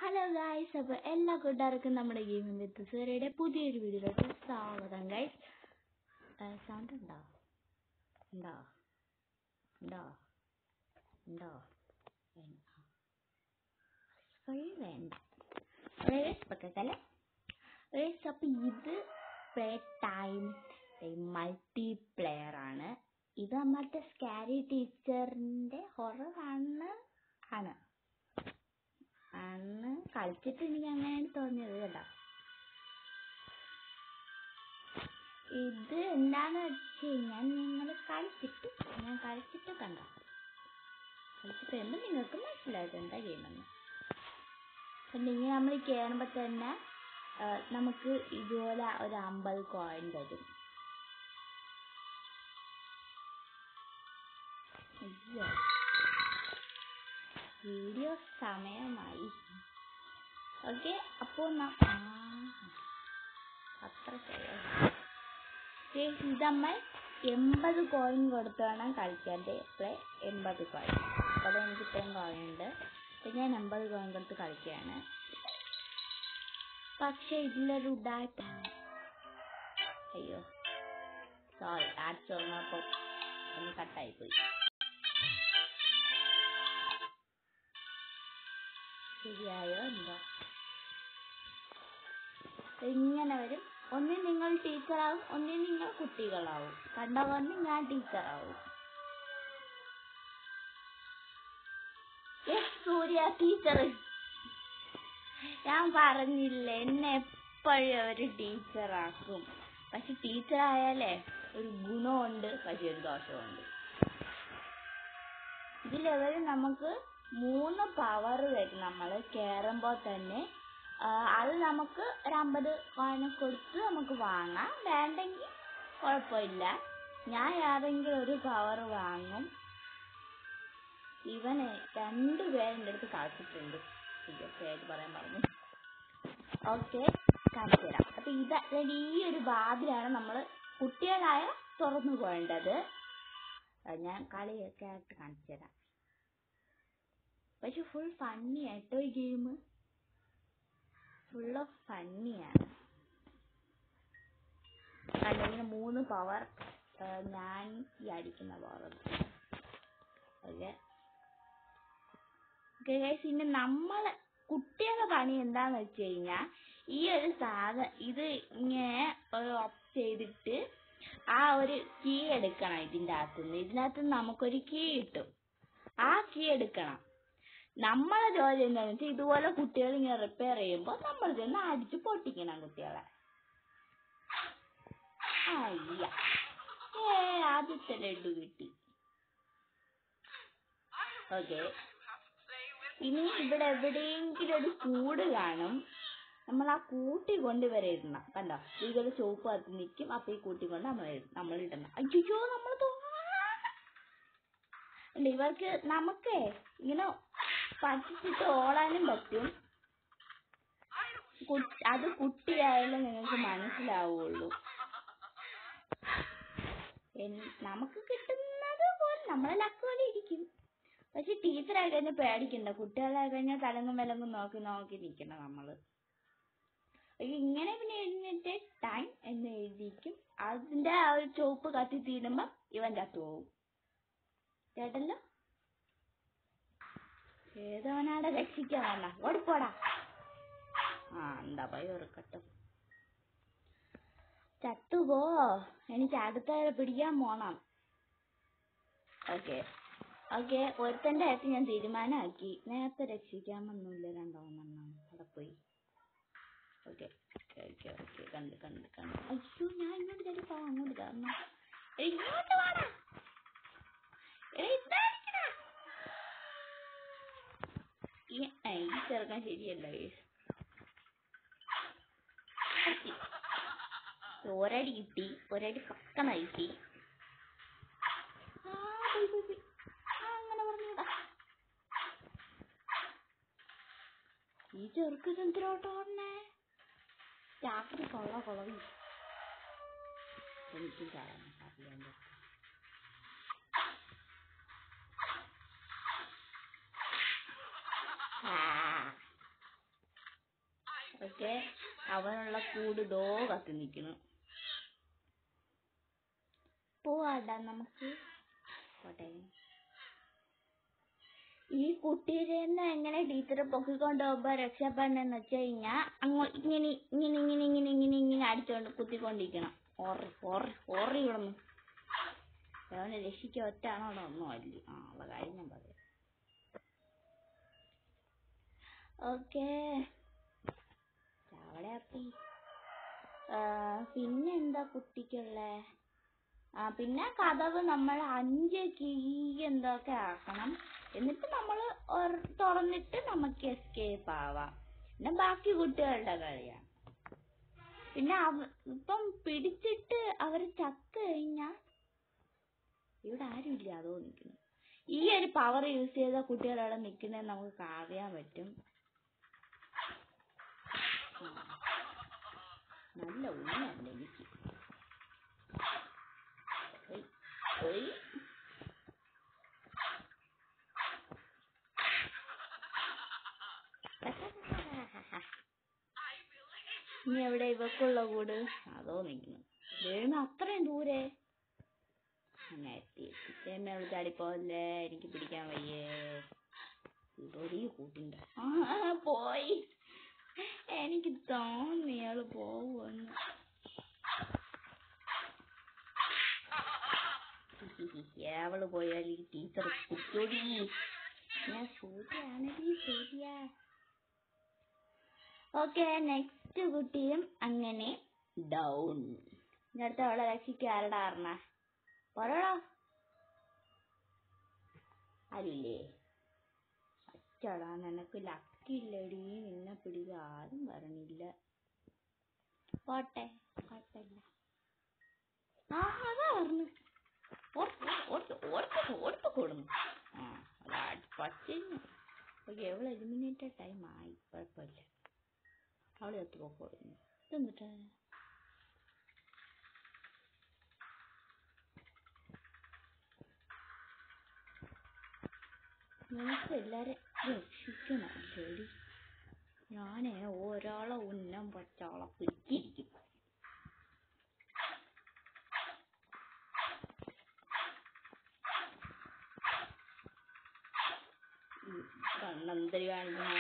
Hello guys, അപ്പോൾ എല്ലാ കൂട്ടുകാർക്കും നമ്മുടെ ഗെയിമിംഗ് വിത്ത് സൂര്യയുടെ പുതിയൊരു വീഡിയോയിലോട്ട് സ്വാഗതം ഗൈസ്. സൗണ്ട് ഉണ്ടോ ഉണ്ടോ ഉണ്ടോ ഉണ്ടോ വേണ്ട പക്കല്ല ഗൈസ്. അപ്പോൾ ഇത് പ്ലേ ടൈം മൾട്ടിപ്ലെയർ ആണ്. ഇത് നമ്മളുടെ സ്കാരി ടീച്ചറിൻ്റെ ഹൊറർ ആണ് അന്ന് കളിച്ചിട്ട് എനിക്ക് അങ്ങനെയാണ് തോന്നിയത് കേട്ടോ. ഇത് എന്താന്ന് വെച്ച് കഴിഞ്ഞാൽ ഞാൻ കളിച്ചിട്ട് എന്ത് നിങ്ങൾക്ക് മനസ്സിലായിട്ട് എന്താ ഗെയിമെന്ന്. പിന്നെ ഇങ്ങനെ നമ്മൾ കയറുമ്പോൾ തന്നെ നമുക്ക് ഇതുപോലെ ഒരു 50 കോയിൻ തരും. വീഡിയോ സമയമായി. ഓക്കെ, അപ്പോൾ അത്ര ഇത് നമ്മൾ 80 കോയിൻ കൊടുത്ത് വേണം കളിക്കാൻ. 80 കോയിൻ. അപ്പോൾ എനിക്ക് ഇത്രയും കോയിൻ ഉണ്ട്. അപ്പം ഞാൻ 80 കോയിൻ കൊടുത്ത് കളിക്കുകയാണ്. പക്ഷെ ഇതിലൊരു അയ്യോ സോറി, ആഡ് ചോർന്നപ്പോൾ ഒന്ന് കട്ടായിപ്പോയി. ശരിയായോ എന്തോ. ഇങ്ങനെ വരും. ഒന്നിൽ നിങ്ങൾ ടീച്ചറാവും, ഒന്നിൽ നിങ്ങൾ കുട്ടികളാവും. കണ്ടവന്ന് ഞാൻ ടീച്ചറാവും. സൂര്യ ടീച്ചർ. ഞാൻ പറഞ്ഞില്ല, എന്നെ എപ്പോഴും ഒരു ടീച്ചറാക്കും. പക്ഷെ ടീച്ചറായാലേ ഒരു ഗുണമുണ്ട്, പക്ഷെ ഒരു ദോഷമുണ്ട്. ഇതിലെവരും നമുക്ക് 3 പവർ തരും. നമ്മൾ കയറുമ്പോൾ തന്നെ അത് നമുക്ക് ഒരു 50 കോയിൻ കൊടുത്ത് നമുക്ക് വാങ്ങാം. വേണ്ടെങ്കിൽ കുഴപ്പമില്ല. ഞാൻ ഏതെങ്കിലും ഒരു പവർ വാങ്ങും. ഇവന് 2 പേരെൻ്റെ അടുത്ത് കളിച്ചിട്ടുണ്ട്. പേര് പറയാൻ പറഞ്ഞു. ഓക്കെ, കാണിച്ചു തരാം. അപ്പം ഈ ഒരു വാതിലാണ് നമ്മൾ കുട്ടികളായ തുറന്നു പോകേണ്ടത്. ഞാൻ കളിയൊക്കെ ആയിട്ട് കാണിച്ചു തരാം. പക്ഷെ ഫുൾ ഫണ്ണി ആയിട്ടോ ഈ ഗെയിം. ഫുൾ ഓഫ് ഫണ്ണിയാണ്. കണ്ടിങ്ങനെ 3 പവർ ഞാൻ ഈ അടിക്കുന്ന പവർ. ഓക്കെ ഗൈസ്, പിന്നെ നമ്മളെ കുട്ടികളുടെ പണി എന്താന്ന് വെച്ച് കഴിഞ്ഞാൽ ഈ ഒരു ഇത് ഇങ്ങനെ ഓഫ് ചെയ്തിട്ട് ആ ഒരു കീ എടുക്കണം. ഇതിനകത്തുനിന്ന് നമുക്കൊരു കീ കിട്ടും. ആ കീ എടുക്കണം. നമ്മളെ ജോലി എന്താണെന്ന് വെച്ചാൽ ഇതുപോലെ കുട്ടികൾ ഇങ്ങനെ റിപ്പയർ ചെയ്യുമ്പോൾ നമ്മൾ ചെന്ന് അടിച്ച് പൊട്ടിക്കണം കുട്ടികളെ. അയ്യ, ആദ്യത്തെ ലഡു കിട്ടി. ഓക്കെ, ഇനി ഇവിടെ എവിടെയെങ്കിലും ഒരു കൂട് കാണും. നമ്മൾ ആ കൂട്ടി കൊണ്ട് വരെ ഇടണം. കണ്ടോ, ഇതൊരു ചുവപ്പ് കത്തി നിൽക്കും. അപ്പൊ ഈ കൂട്ടി കൊണ്ട് നമ്മൾ ഇടണം. അയ്യോ, നമ്മൾ ഇവർക്ക് നമുക്കേ ഇങ്ങനെ പറ്റിച്ചിട്ട് ഓടാനും പറ്റും. അത് കുട്ടിയായാലും നിങ്ങൾക്ക് മനസ്സിലാവുള്ളൂ. നമുക്ക് കിട്ടുന്നത് പോലെ നമ്മളെ ലക്ക് പോലെ ഇരിക്കും. പക്ഷെ ടീച്ചറായി കഴിഞ്ഞാൽ പേടിക്കണ്ട. കുട്ടികളായി കഴിഞ്ഞാൽ തലങ്ങും വിലങ്ങും നോക്കി നിൽക്കണം നമ്മള്. ഇങ്ങനെ പിന്നെ എഴുതിട്ട് ടൈം എന്ന് എഴുതിയിരിക്കും. അതിന്റെ ആ ഒരു ചുവപ്പ് കത്തി തീരുമ്പോ ഇവൻ ചത്തു പോകും. കേട്ടല്ലോ. ഏതവനാടെ രക്ഷിക്കാൻ വന്ന ഓടിപ്പോടാ. എന്താ ഭയം ഓർക്കട്ടെ. ചത്തുപോ, എനിക്ക് അടുത്തവരെ പിടിക്കാൻ പോണം. ഓക്കെ, ഒരുത്തന്റെ ആയിട്ട് ഞാൻ തീരുമാനമാക്കി. നേരത്തെ രക്ഷിക്കാമെന്നൊന്നുമില്ല. 2 അവിടെ പോയി. ഓക്കെ, കണ്ട്. അയ്യോ, ഞാൻ ഇങ്ങോട്ട് ചിലപ്പോ അങ്ങോട്ട് കാരണം ഇങ്ങോട്ട് വേണം. ഈ ചെറുക്കാൻ ശരിയല്ല. ഒരടി കിട്ടി, ഒരടി പക്കണ കിട്ടി. അങ്ങനെ പറഞ്ഞതാ. ഈ ചെറുക്ക് എന്തിനോട്ടോ ഓടണേ? രാത്രി കൊളവി എനിക്കും കാരണം അറിയാണ്ട്. ഓക്കെ, അവനുള്ള കൂട് ദോ കത്തി നിൽക്കുന്നു. പോവാടാ നമുക്ക്. പോട്ടെ. ഈ കുട്ടീനെ എങ്ങനെ ടീച്ചറെ പൊക്കിക്കൊണ്ട് പോകുമ്പോ രക്ഷപ്പെടണെന്ന് വെച്ച് കഴിഞ്ഞാ ഇങ്ങനെ ഇങ്ങനെ ഇങ്ങനെ ഇങ്ങനെ ഇങ്ങനെ ഇങ്ങനെ അടിച്ചോണ്ട് കുത്തിക്കൊണ്ടിരിക്കണം. ഓറിവിടുന്നു അവനെ രക്ഷിക്കാൻ ഒറ്റാണോ ഒന്നും അല്ല. ഉള്ള കാര്യം ഞാൻ പറയാം. ഓക്കേ, ചാവടെ അപ്പി. പിന്നെ എന്താ കുട്ടിക്കുള്ളേ? പിന്നെ കതവ് നമ്മൾ 5 കീ എന്തൊക്കെ ആക്കണം. എന്നിട്ട് നമ്മൾ തുറന്നിട്ട് നമുക്ക് എസ്കേപ്പ് ആവാം. പിന്നെ ബാക്കി കുട്ടികളുടെ കളിയാണ്. പിന്നെ ഇപ്പം പിടിച്ചിട്ട് അവര് ചത്ത് കഴിഞ്ഞാ ഇവിടെ ആരും ഇല്ല, അതോ നിൽക്കുന്നു. ഈ ഒരു പവർ യൂസ് ചെയ്ത കുട്ടികളവിടെ നിൽക്കുന്നത് നമുക്ക് അറിയാൻ പറ്റും. നല്ല ഊണല്ല എനിക്ക്. ഇനി എവിടെ ഇവക്കുള്ള കൂട്? അതോ നിൽക്കുന്നു. വീണ് അത്രയും ദൂരെ എന്നെ വിളിച്ചാടിപ്പോല്ലേ, എനിക്ക് പിടിക്കാൻ വയ്യേ. ഇതൊരു കൂട്ടിണ്ട്. പോയി. എനിക്ക് തോന്നി അവള് പോവുമെന്ന്. അവള് പോയാൽ ഈ ടീച്ചർ കുറ്റോടി. ഞാൻ സൂര്യാണെങ്കിൽ സൂര്യ. ഓക്കെ, നെക്സ്റ്റ് കുട്ടിയും അങ്ങനെ ഡൗൺ. ഇന്നടുത്ത് അവളെ രക്ഷിക്കാരടാ പറഞ്ഞ പറയടാ. അല്ലേ അച്ചടാ, നിനക്ക് ലക്കില്ലടി, നിന്നെ പിടിക്കാൻ ആരും പറഞ്ഞില്ല. പോട്ടെ, കുഴപ്പമില്ല. അതാ പറഞ്ഞു ഓർത്ത് കൊടുന്നു. പച്ചിരുന്നു. ഓക്കെ, എവള് എലിമിനേറ്റഡ് ടൈം ആയി. കുഴപ്പമില്ല, അവളെ എത്ത് പോക്കോടുന്നു. ഇതെന്നിട്ടാ നമുക്ക് എല്ലാരും രക്ഷിക്കണം ശരി. ഞാനേ ഒരാളെ ഉന്നം പച്ചാളെ പിടിച്ചിരിക്കും. കണ്ണെന്തരി കാണിക്കണ.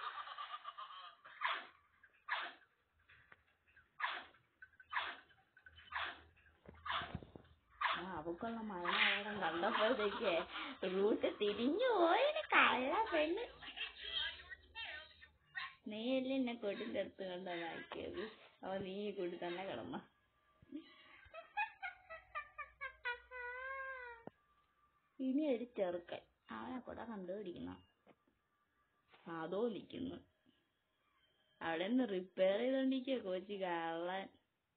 അവക്കുള്ള മരണം കണ്ടപ്പോഴത്തേക്ക് റൂട്ട് തിരിഞ്ഞു പോയിന്. കള്ള പെണ്ണ്, നീയല്ലേ എന്നെ കൊട്ടിന്റെ അടുത്ത് കണ്ടാക്കിയത്. അവ നീ കൂടി തന്നെ കിടന്ന. ഇനി ഒരു ചെറുക്കൻ, അവനെ കൂടെ കണ്ടുപിടിക്കണം. അതോ നിക്കുന്നു. അവിടെ നിന്ന് റിപ്പയർ ചെയ്തോണ്ടിരിക്കുക കോച്ചി കള്ളൻ.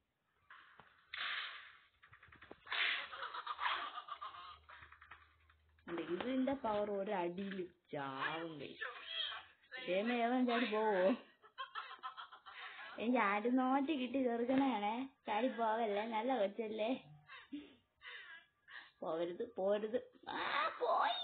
ഇതിന്റെ പവർ ഒരു അടിയിൽ ചാവും. ഏതം ചാടി പോവോ? എനിക്ക് ആരും നോട്ടി കിട്ടി ചെറുക്കനാണേ. ചാടി പോവല്ലേ, നല്ല കൊച്ചല്ലേ. പോവരുത് പോരുത്. പോയി.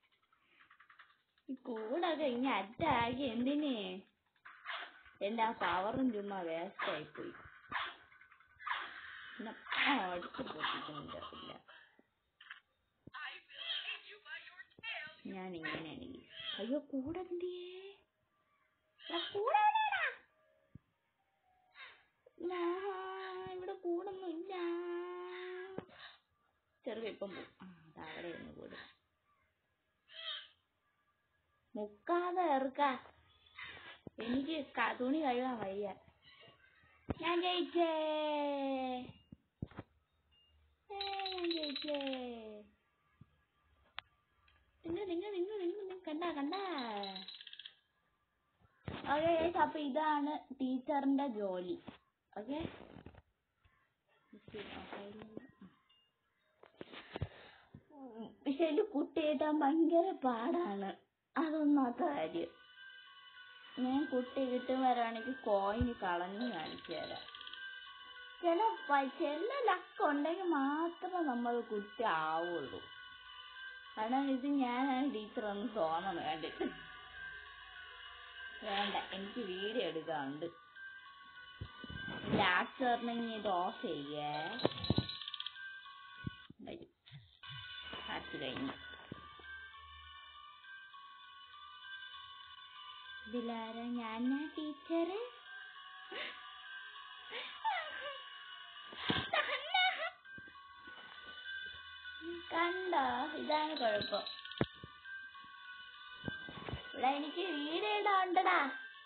ഈ കൂടൊക്കെ ഇനി അറ്റാക്കി എന്തിന്? എന്റെ ആ പവറും ചുമ്മാ വേസ്റ്റ് ആയിപ്പോയി. പിന്നെ അടുത്ത് പൊട്ടിക്കുന്നില്ല. ഞാനിങ്ങനെയാണെങ്കിൽ അയ്യോ കൂടെ എന്തിയേ? ഇവിടെ കൂടൊന്നും ഇല്ല. ചെറുപ്പം ഇപ്പം പോവും. അവിടെ ഒന്ന് കൂടും. മുക്കാതെ ഇറക്ക. എനിക്ക് തുണി കഴുകാൻ വയ്യ. ഞാൻ ജയിച്ചേ. നിങ്ങൾ കണ്ട. ഓക്കെ, അപ്പൊ ഇതാണ് ടീച്ചറിന്റെ ജോലി. ഓക്കെ, പക്ഷെ എന്റെ കുട്ടി കിട്ടാൻ ഭയങ്കര പാടാണ്. അതൊന്നാത്ത കാര്യം. ഞാൻ കുട്ടി കിട്ടും വരാണെങ്കിൽ കോയിന് കളഞ്ഞ് കാണിച്ചു തരാം. ചില ലക്ക് ഉണ്ടെങ്കിൽ മാത്രമേ നമ്മൾ കുട്ടി ആവുള്ളൂ. കാരണം ഇത് ഞാനാണ് ടീച്ചർ ഒന്ന് തോന്നണം കണ്ടിട്ട്. വേണ്ട, എനിക്ക് വീഡിയോ എടുക്കാറുണ്ട്. ലാസ്റ്റ് പറഞ്ഞെങ്കിൽ ഇത് ഓഫ് ചെയ്യേ. കാറ്റ് കഴിഞ്ഞു. ഇതിലാരാ? ഞാനാ ടീച്ചറ്. കണ്ടോ? ഇതാണ് കുഴപ്പം. ഇവിടെ എനിക്ക് വീഡിയോ ഇടാണ്ടടാ.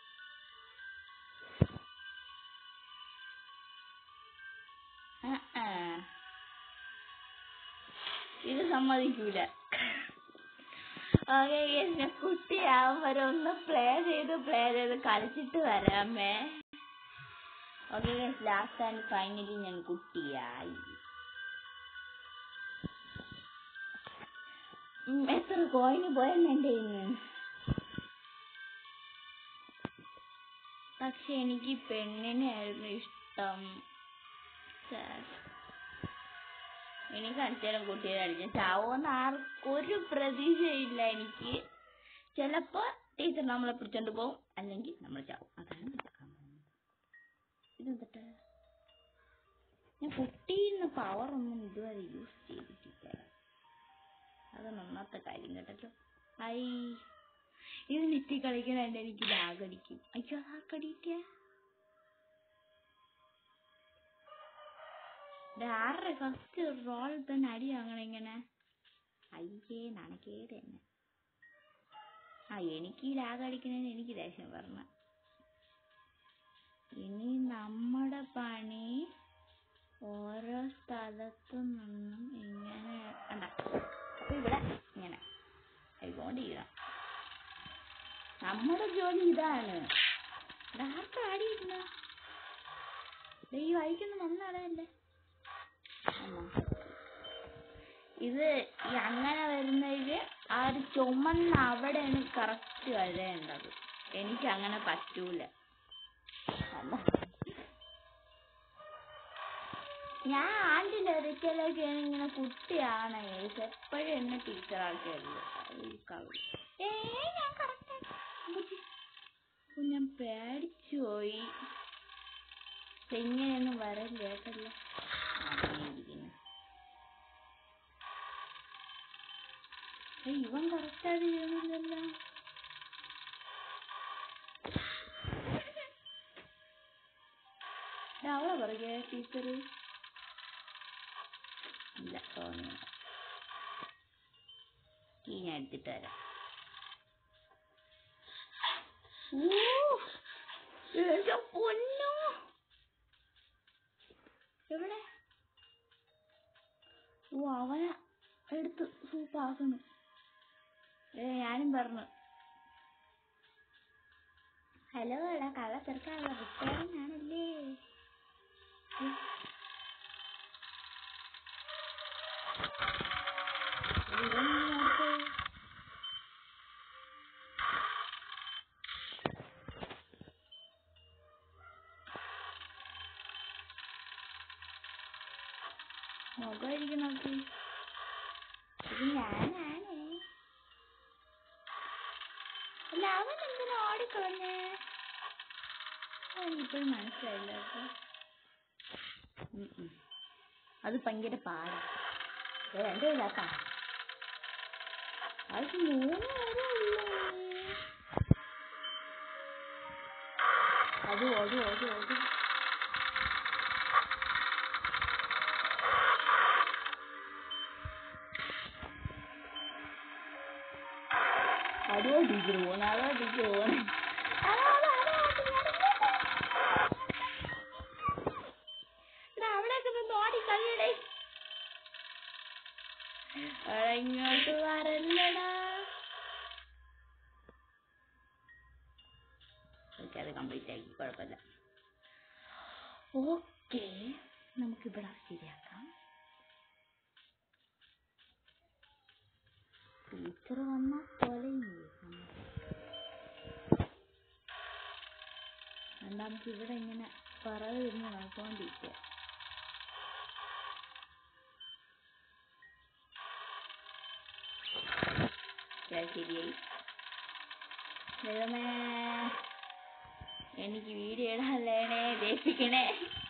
ഇത് സമ്മതിക്കൂല. ഓക്കെ, ഞാൻ കുട്ടിയാവും വരെ ഒന്ന് പ്ലേ ചെയ്ത് കളിച്ചിട്ട് വരാമേ. ഓക്കെ, ലാസ്റ്റ് ആൻഡ് ഫൈനലി ഞാൻ കുട്ടിയായി. എത്ര കോയിന് പോയെന്നെ എൻ്റെ ഇന്ന്. പക്ഷെ എനിക്ക് പെണ്ണിനെയായിരുന്നു ഇഷ്ടം. എനിക്ക് അടിച്ചാലും കുട്ടിയെ അടിച്ചാൽ ചാവോന്ന് ആർക്കൊരു പ്രതീക്ഷയില്ല എനിക്ക്. ചിലപ്പോ ടീച്ചർ നമ്മളെ പിടിച്ചോണ്ട് പോവും, അല്ലെങ്കിൽ നമ്മൾ ചാവും. അതാണ് നടക്കാൻ പോകുന്നത്. ഇതെന്തിട്ട് ഞാൻ കുട്ടീന്ന് പവറൊന്നും ഇതുവരെ യൂസ് ചെയ്തിട്ടില്ല. അതാണ് ഒന്നാമത്തെ കാര്യം കേട്ടോ. ഇത് നെറ്റി കളിക്കണ എനിക്ക് ലാഗടിക്കും. അയ്യോ, ലാഗടിക്ക. ആരുടെ ഫസ്റ്റ് റോൾ തന്നെ അടി വാങ്ങണം ഇങ്ങനെ. അയ്യേ, നനക്കേട് തന്നെ. എനിക്ക് ഈ ലാഗടിക്കുന്നതിന് എനിക്ക് ദേഷ്യം പറഞ്ഞ. ഇനി നമ്മുടെ പണി ഓരോ സ്ഥലത്തു നിന്നും ഇങ്ങനെ അപ്പൊ ഇവിടെ ഇങ്ങനെ ആയിക്കൊണ്ടിരിക്കണം. നമ്മുടെ ജോലി ഇതാണ്. ആർക്കും അടിയില്ല. ഈ വഴിക്കൊന്നും വന്നടയല്ലേ. ഇത് അങ്ങനെ വരുന്നതില് ആ ഒരു ചുമന്ന അവിടെയാണ് കറക്റ്റ് വരേണ്ടത്. എനിക്ക് അങ്ങനെ പറ്റൂല. ഞാൻ ആണ്ടിന്റെ ഒരിക്കലൊക്കെയാണ് ഇങ്ങനെ കുട്ടിയാണ് എപ്പോഴും എന്നെ ടീച്ചറാക്കിയുള്ളൂ. ഞാൻ പേടിച്ചു പോയി. ഇങ്ങനെയൊന്നും വരല്ല കേട്ടല്ലോ. ഇവൻ കറക്റ്റായിട്ട് ചെയ്യുന്നില്ലല്ലോ. അവളെ പറയേ ടീച്ചർ ഇല്ല, തോന്നുന്നു. ഞാൻ എടുത്തിട്ട് വരാം. പൊന്നു എവിടെ? അവനെ എടുത്ത് സൂപ്പാക്കണം. ഞാനും പറഞ്ഞു. ഹലോ, എടാ കള്ള ചെറുക്കാനുള്ള റിപ്പയറിംഗ് ആണല്ലേ. മുഖമായിരിക്കും നോക്കി. ഇത് ഞാനാണേ. അല്ല, അവൻ എന്തിനാ ഓടിക്കളഞ്ഞേ? എനിക്കിപ്പോഴും മനസ്സിലായില്ല കേട്ടോ. അത് ഭയങ്കര പാടാ. എന്റെ ഇല്ലാത്ത അത് 3 വരെ ഉള്ളൂ. അത് ഓടി. അതോ ടീച്ചർ പോണ അവിടെയൊക്കെ നിന്ന് ഓടി കളിയടേ. ഇങ്ങോട്ട് വരല്ലടാ. അത് കംപ്ലീറ്റ് ആക്കി, കുഴപ്പമില്ല. ഓക്കെ, നമുക്കിവിടെ ശരിയാക്കാം. ടീച്ചർ വന്നാൽ പോലെ നമുക്ക് ഇവിടെ ഇങ്ങനെ പറവിരുന്ന് നോക്കിക്കൊണ്ടിരിക്കുക. ശരിയായി. എനിക്ക് വീഡിയോ ഇടാനല്ലേ ദേഷിക്കണേ.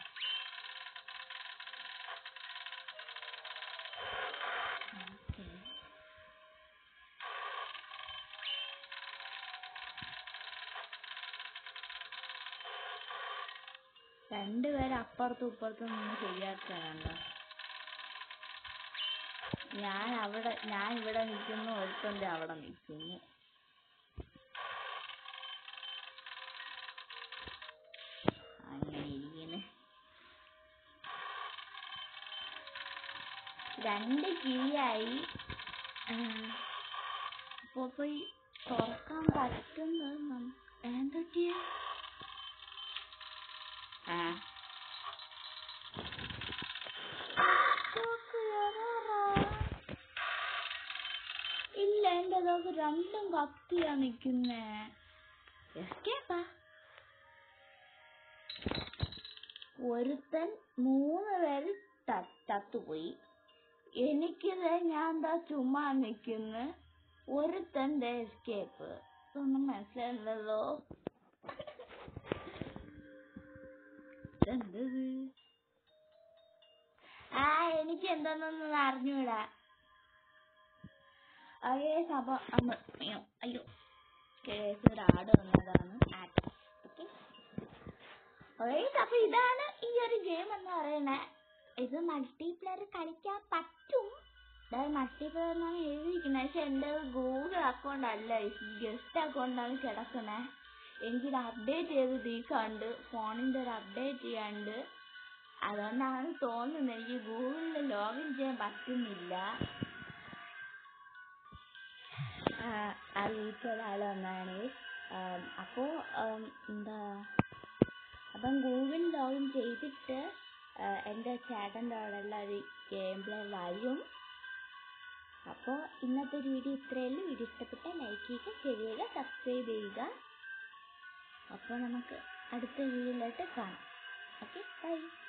രണ്ടുപേരും അപ്പുറത്തും ഇപ്പുറത്തും നിന്ന് ശരിയാക്കാനുണ്ടോ? ഞാൻ ഇവിടെ നിൽക്കുന്നു, ഒരുത്തൻ്റെ അവിടെ നിൽക്കുന്നു. അങ്ങനെ ഇരിക്കുന്നു. 2 കീയായി. അപ്പൊ പോയി തുറക്കാൻ പറ്റുന്നത് എന്തൊക്കെയാ? ഇല്ല, എന്റെ ലോക്ക് രണ്ടും കത്തിയാ നിക്കുന്നേ. എസ്കേപ്പാ. ഒരുത്തൻ 3 പേര് ചത്തുപോയി. എനിക്കിത് ഞാൻ എന്താ ചുമ്മാ നിക്കുന്നു. ഒരുത്തൻ്റെ എസ്കേപ്പ്. ഒന്നും മനസ്സിലായില്ലല്ലോ. എന്തത്? എനിക്ക് എന്താന്നൊന്നും അറിഞ്ഞൂടാ. അയ്യോ ആട് വന്നതാണ്. അപ്പൊ ഇതാണ് ഈ ഒരു ഗെയിം എന്ന് പറയണേ. ഇത് മൾട്ടിപ്ലെയർ കളിക്കാൻ പറ്റും. മൾട്ടിപ്ലെയർ എന്നാണ് എഴുതിയിരിക്കുന്നത്. പക്ഷെ എൻ്റെ ഗൂഗിൾ അക്കൗണ്ട് അല്ല, ഗസ്റ്റ് അക്കൗണ്ടാണ് കിടക്കണേ. എനിക്കിത് അപ്ഡേറ്റ് ചെയ്ത് തീക്കാണ്ട്, ഫോണിൻ്റെ ഒരു അപ്ഡേറ്റ് ചെയ്യാണ്ട്. അതുകൊണ്ടാണ് തോന്നുന്നത് എനിക്ക് ഗൂഗിളിൽ ലോഗിൻ ചെയ്യാൻ പറ്റുന്നില്ല. ആ വീട്ടിലൊരാൾ വന്നാണ്. അപ്പോൾ അപ്പം ഗൂഗിൾ ലോഗിൻ ചെയ്തിട്ട് എൻ്റെ ചേട്ടൻ്റെ അവിടെയുള്ള ഒരു ഗെയിം പ്ലേ വരും. അപ്പോൾ ഇന്നത്തെ വീഡിയോ ഇത്രയുള്ളൂ. വീഡിയോ ഇഷ്ടപ്പെട്ടാൽ ലൈക്ക് ചെയ്യുക, ഷെയർ ചെയ്യുക, സബ്സ്ക്രൈബ് ചെയ്യുക. അപ്പോൾ നമുക്ക് അടുത്ത വീഡിയോയിലോട്ട് കാണാം. Okay, by.